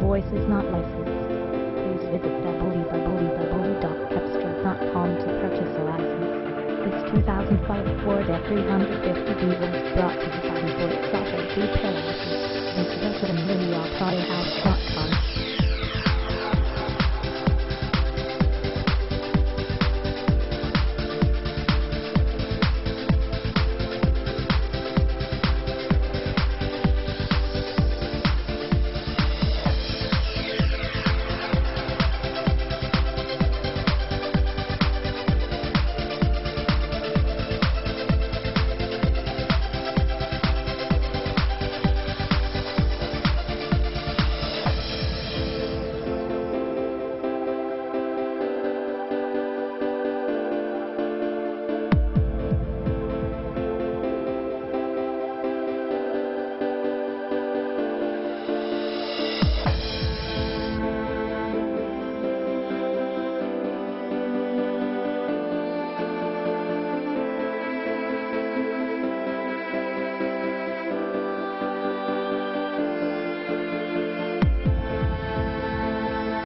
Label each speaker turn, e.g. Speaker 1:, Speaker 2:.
Speaker 1: voice is not licensed. Please visit www.cepstral.com to purchase a license. This 2005 Ford F350 diesel is brought to you by the Ford Self-Aid Repair Office in Suburban Lee Auto House.